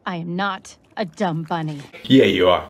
I am not a dumb bunny. Yeah, you are.